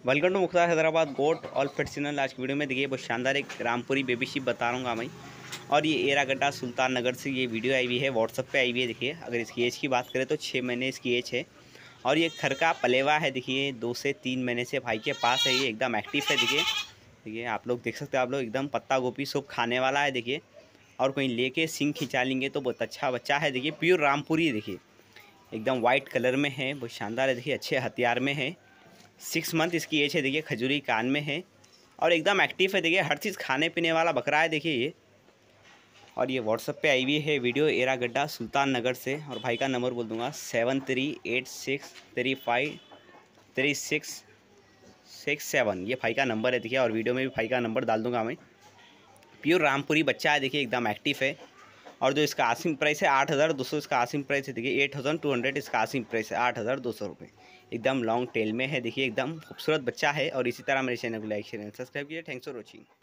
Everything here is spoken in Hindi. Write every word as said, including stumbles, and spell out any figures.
Welcome to Mukhtar Hyderabad goat all pet channel. आज की वीडियो में देखिए बहुत शानदार एक रामपुरी बेबी शीप बता रहा हूँ मैं। और ये एरागड्डा सुल्तान नगर से ये वीडियो आई हुई है, व्हाट्सअप पे आई हुई है। देखिए अगर इसकी एज की बात करें तो छः महीने इसकी एज है। और ये घर का पलेवा है। देखिए दो से तीन महीने से भाई के पास है, ये एकदम एक्टिव है। देखिए देखिए आप लोग देख सकते हो, आप लोग एकदम पत्ता गोभी सब खाने वाला है। देखिए और कहीं लेके सिंग खिंचा लेंगे तो बहुत अच्छा बच्चा है। देखिए प्योर रामपुरी, देखिए एकदम वाइट कलर में है, बहुत शानदार है। देखिए अच्छे हथियार में है। सिक्स मंथ इसकी एज है। देखिए खजूरी कान में है और एकदम एक्टिव है। देखिए हर चीज़ खाने पीने वाला बकरा है। देखिए ये और ये व्हाट्सअप पे आई हुई है वीडियो एरागड्डा सुल्तान नगर से। और भाई का नंबर बोल दूंगा seven three eight six three five three six six seven. ये भाई का नंबर है। देखिए और वीडियो में भी भाई का नंबर डाल दूंगा मैं। प्योर रामपुरी बच्चा है। देखिए एकदम एक्टिव है। और जो इसका आसिम प्राइस है आठ हज़ार दो सौ इसका आसिम प्राइस है। देखिए एट थाउजेंड टू हंड्रेड इसका आसिम प्राइस है, आठ हज़ार दो सौ रुपये। एकदम लॉन्ग टेल में है। देखिए एकदम खूबसूरत बच्चा है। और इसी तरह मेरे चैनल को लाइक शेयर सब्सक्राइब कीजिए। Thanks for watching.